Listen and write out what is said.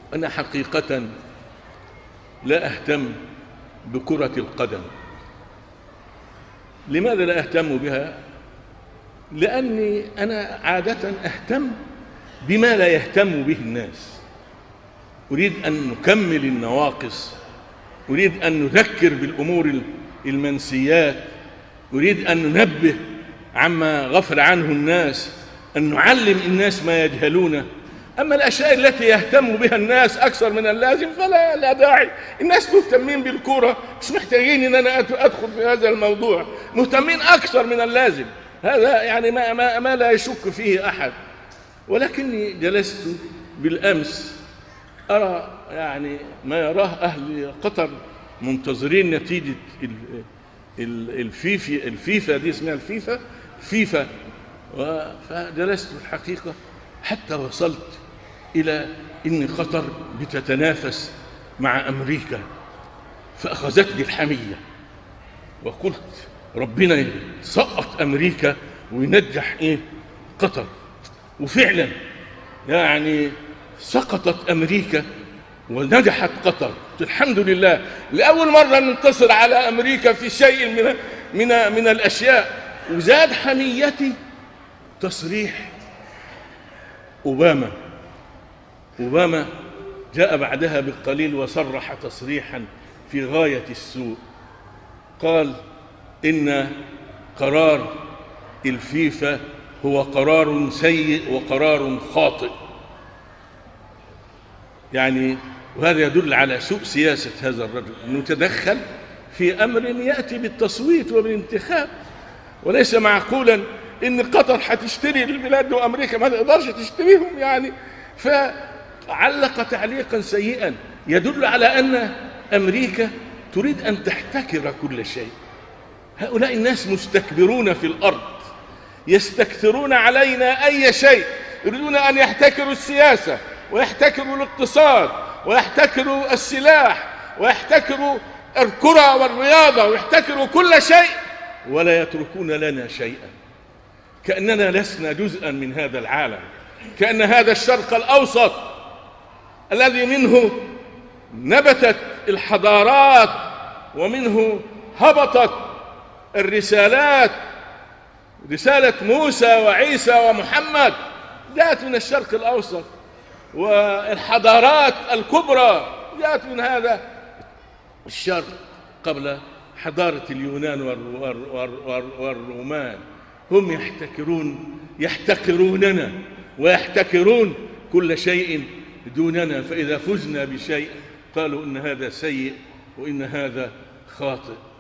أنا حقيقة لا أهتم بكرة القدم. لماذا لا أهتم بها؟ لأني أنا عادة أهتم بما لا يهتم به الناس. أريد أن نكمل النواقص، أريد أن نذكر بالأمور المنسيات، أريد أن ننبه عما غفل عنه الناس، أن نعلم الناس ما يجهلونه. أما الأشياء التي يهتم بها الناس أكثر من اللازم فلا داعي. الناس مهتمين بالكورة، مش محتاجين أن أنا أدخل في هذا الموضوع، مهتمين أكثر من اللازم. هذا يعني ما لا يشك فيه أحد. ولكني جلست بالأمس أرى يعني ما يراه أهل قطر منتظرين نتيجة الفيفا دي، اسمها الفيفا. فجلست الحقيقة حتى وصلت إلى إن قطر بتتنافس مع أمريكا، فأخذتني الحمية وقلت ربنا يسقط أمريكا وينجح قطر. وفعلا يعني سقطت أمريكا ونجحت قطر، الحمد لله. لأول مرة ننتصر على أمريكا في شيء من الأشياء. وزاد حميتي تصريح أوباما جاء بعدها بالقليل وصرح تصريحا في غاية السوء. قال إن قرار الفيفا هو قرار سيء وقرار خاطئ. يعني وهذا يدل على سوء سياسة هذا الرجل، أنه تدخل في أمر يأتي بالتصويت وبالانتخاب. وليس معقولا إن قطر حتشتري البلاد وأمريكا ما تقدرش تشتريهم يعني. فعلق تعليقا سيئا يدل على أن أمريكا تريد أن تحتكر كل شيء. هؤلاء الناس مستكبرون في الأرض، يستكثرون علينا أي شيء. يريدون أن يحتكروا السياسة ويحتكروا الاقتصاد ويحتكروا السلاح ويحتكروا الكرة والرياضة ويحتكروا كل شيء، ولا يتركون لنا شيئا. كأننا لسنا جزءا من هذا العالم، كأن هذا الشرق الأوسط الذي منه نبتت الحضارات ومنه هبطت الرسالات، رسالة موسى وعيسى ومحمد جاءت من الشرق الأوسط، والحضارات الكبرى جاءت من هذا الشرق قبل حضارة اليونان والرومان. هم يحتكروننا ويحتكرون كل شيء دوننا. فإذا فزنا بشيء قالوا إن هذا سيء وإن هذا خاطئ.